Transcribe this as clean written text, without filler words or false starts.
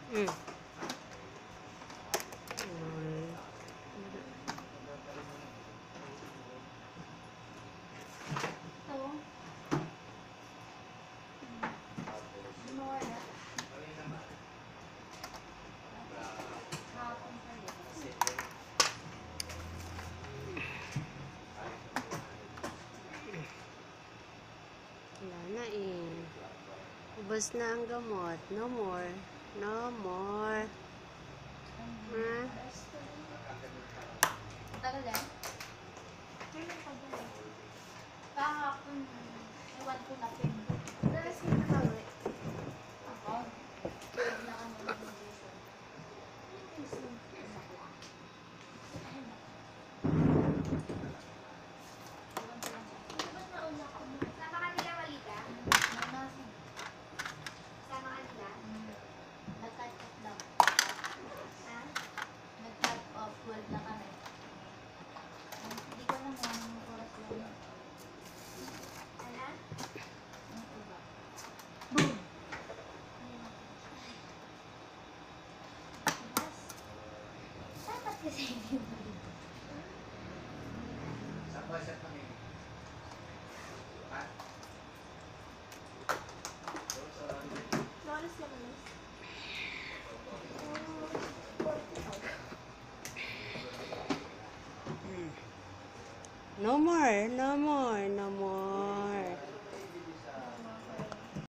Mm. Wala na eh. Ubos na ang gamot. No more. No more. Ha? Tagal yan? Kailan pa ba? Kahapon, ewan ko na pin. Dalas yung nakawin. Ako? Pwede na kami mag-medicine. Ba't nauna ko? Sama ka nila, Malika? Sama ka nila? Nag-cut off lang. Ha? Nag-cut off. 12 na kami. Hindi ko alam kung anong oras lang. Ano? Ano po ba? Boom! Mas, dapat kasi hindi mo dito. Saan ba siya kami? Ha? Oras lang ulit. No more. No more. No more.